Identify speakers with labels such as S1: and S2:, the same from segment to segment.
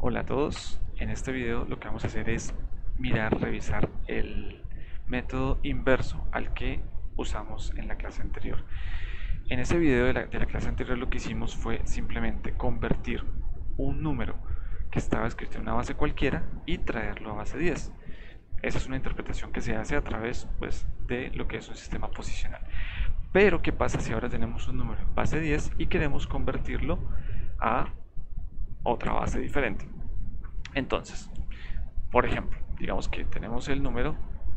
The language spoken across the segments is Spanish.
S1: Hola a todos, en este video lo que vamos a hacer es revisar el método inverso al que usamos en la clase anterior. En ese video de la clase anterior lo que hicimos fue simplemente convertir un número que estaba escrito en una base cualquiera y traerlo a base 10. Esa es una interpretación que se hace a través de lo que es un sistema posicional. Pero ¿qué pasa si ahora tenemos un número en base 10 y queremos convertirlo a otra base diferente? Entonces, por ejemplo, digamos que tenemos el número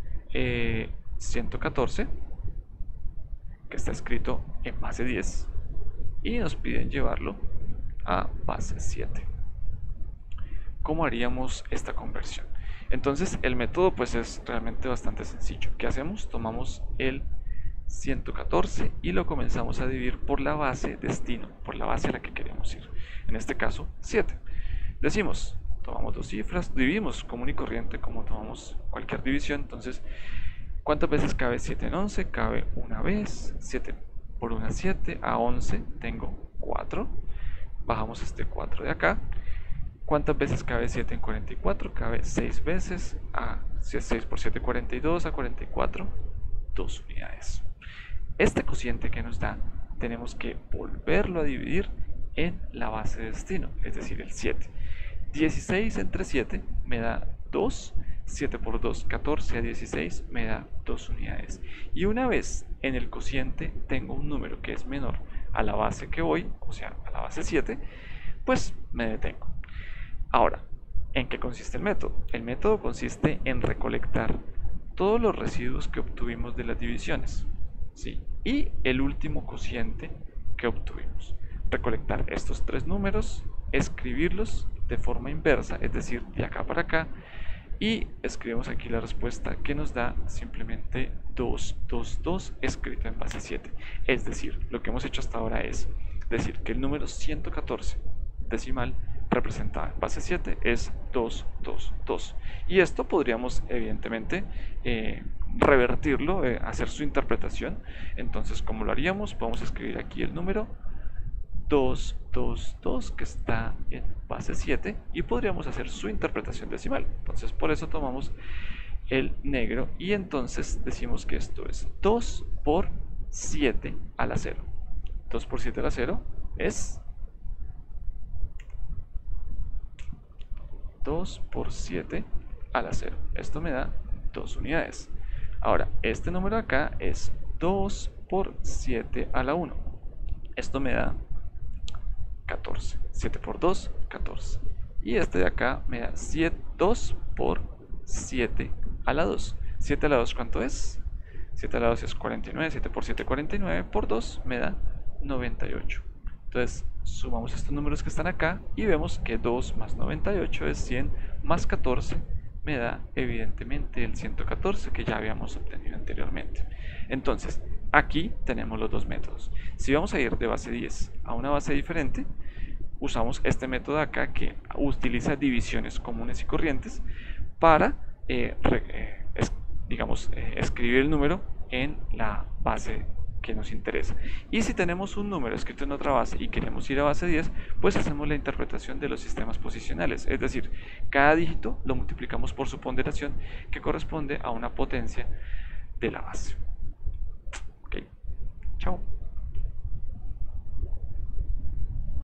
S1: 114 que está escrito en base 10 y nos piden llevarlo a base 7. ¿Cómo haríamos esta conversión? Entonces el método pues es realmente bastante sencillo. ¿Qué hacemos? Tomamos el 114 y lo comenzamos a dividir por la base destino, por la base a la que queremos ir. En este caso 7. Decimos, tomamos dos cifras, dividimos común y corriente como tomamos cualquier división. Entonces, ¿cuántas veces cabe 7 en 11? Cabe una vez. 7 por 1 es 7, a 11 tengo 4. Bajamos este 4 de acá. ¿Cuántas veces cabe 7 en 44? Cabe 6 veces. A 6 por 7, 42. A 44, 2 unidades. Este cociente que nos da, tenemos que volverlo a dividir en la base de destino, es decir, el 7. 16 entre 7 me da 2. 7 por 2, 14 a 16 me da 2 unidades. Y una vez en el cociente tengo un número que es menor a la base que voy, o sea, a la base 7, pues me detengo. Ahora, ¿en qué consiste el método? El método consiste en recolectar todos los residuos que obtuvimos de las divisiones, ¿sí? Y el último cociente que obtuvimos. Recolectar estos tres números, escribirlos de forma inversa, es decir, de acá para acá, y escribimos aquí la respuesta que nos da simplemente 2, 2, 2 escrito en base 7. Es decir, lo que hemos hecho hasta ahora es decir que el número 114 decimal representado en base 7 es 2, 2, 2. Y esto podríamos evidentemente revertirlo, hacer su interpretación. Entonces, ¿cómo lo haríamos? Podemos escribir aquí el número 2, 2, 2 que está en base 7 y podríamos hacer su interpretación decimal. Entonces por eso tomamos el negro y entonces decimos que esto es 2 por 7 a la 0. 2 por 7 a la 0 es 2 por 7 a la 0. Esto me da 2 unidades. Ahora, este número acá es 2 por 7 a la 1. Esto me da 14. 7 por 2, 14. Y este de acá me da 2 por 7 a la 2. 7 a la 2, ¿cuánto es? 7 a la 2 es 49. 7 por 7, 49. Por 2 me da 98. Entonces sumamos estos números que están acá y vemos que 2 más 98 es 100, más 14 me da evidentemente el 114 que ya habíamos obtenido anteriormente. Entonces, aquí tenemos los dos métodos. Si vamos a ir de base 10 a una base diferente, usamos este método acá que utiliza divisiones comunes y corrientes para, escribir el número en la base que nos interesa. Y si tenemos un número escrito en otra base y queremos ir a base 10, pues hacemos la interpretación de los sistemas posicionales, es decir, cada dígito lo multiplicamos por su ponderación que corresponde a una potencia de la base. Ok, chao.